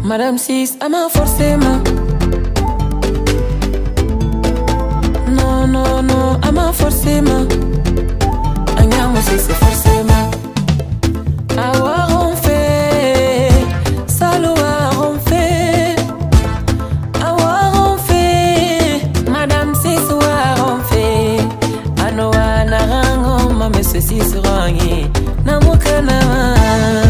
Madame Sis, ama forcément. Non, non, non, ama forcément. Anyamo c'est forcément. Avoir on fait, savoir on fait. Avoir on fait, Madame Sis war on fait. Anoa na rango, ma monsieur Sis rangi, na mukana.